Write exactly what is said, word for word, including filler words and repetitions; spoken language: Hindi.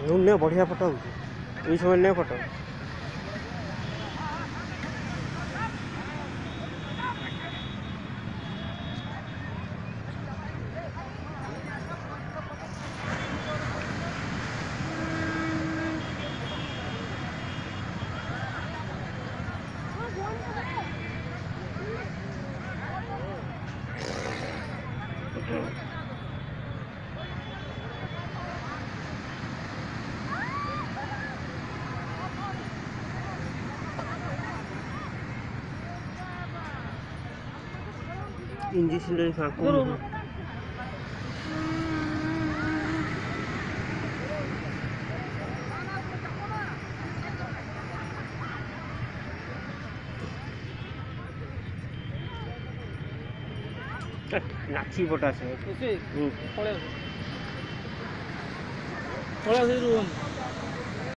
ने बढ़िया फोटो होगी समय ने फोटो इंजेक्शन dari aku नाची पटा से